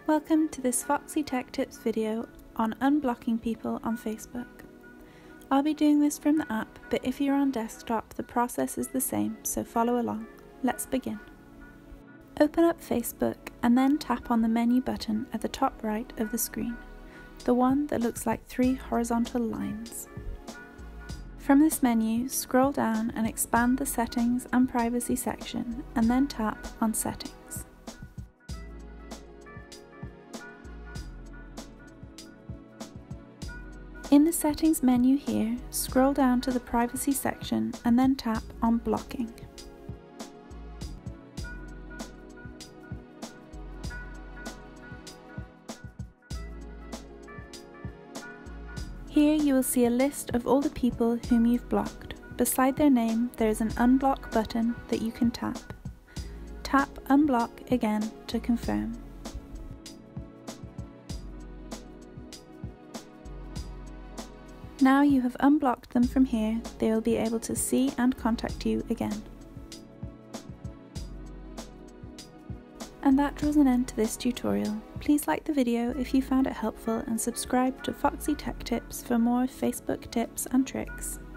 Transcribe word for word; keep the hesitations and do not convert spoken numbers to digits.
Welcome to this Foxy Tech Tips video on unblocking people on Facebook. I'll be doing this from the app, but if you're on desktop the process is the same, so follow along. Let's begin. Open up Facebook and then tap on the menu button at the top right of the screen, the one that looks like three horizontal lines. From this menu, scroll down and expand the Settings and Privacy section and then tap on Settings. In the Settings menu here, scroll down to the Privacy section and then tap on Blocking. Here you will see a list of all the people whom you've blocked. Beside their name there is an Unblock button that you can tap. Tap Unblock again to confirm. Now you have unblocked them from here, they will be able to see and contact you again. And that draws an end to this tutorial. Please like the video if you found it helpful and subscribe to Foxy Tech Tips for more Facebook tips and tricks.